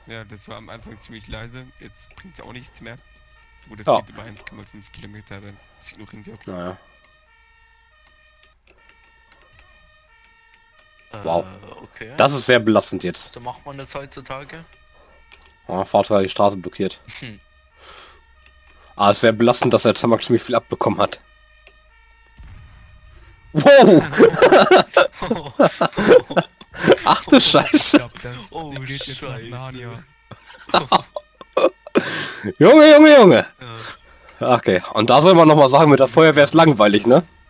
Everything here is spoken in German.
Ja, das war am Anfang ziemlich leise, jetzt bringt es auch nichts mehr. Gut, das Ja, geht über 1,5 Kilometer, dann das ignorieren wir. naja. Wow. Okay. Das ist sehr belastend jetzt. So macht man das heutzutage. Ah, Fahrrad die Straße blockiert. Hm. Ah, ist sehr belastend, dass der Zamak ziemlich viel abbekommen hat. Wow! Ach du Ich Scheiße. glaube, das Oh, geht jetzt nach Scheiße. Narnia. Junge, Junge, Junge. Ja. Okay, und da soll man noch mal sagen, mit der Feuerwehr ist langweilig, ne?